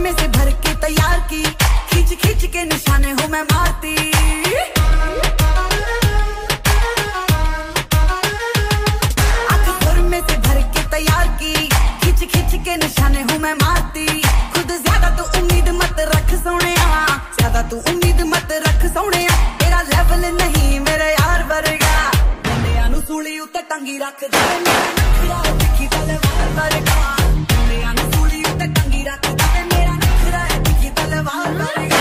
में से भर के तैयार की, खींच खींच के निशाने हूँ मैं मारती। आंख सुर में से भर के तैयार की, खींच खींच के निशाने हूँ मैं मारती। खुद ज्यादा तू उम्मीद मत रख सोनिया, ज्यादा तू उम्मीद मत रख सोनिया। तेरा लेवल नहीं मेरे यार वर्गा, बंदियां नू सूली उत्ते टंगी रख दे। मेरा नखरा दिखी तलवार वर्गा, बंदियां नू सूली उत्ते टंगी रख दे। मेरा नखरा दिखी तलवार वर्गा।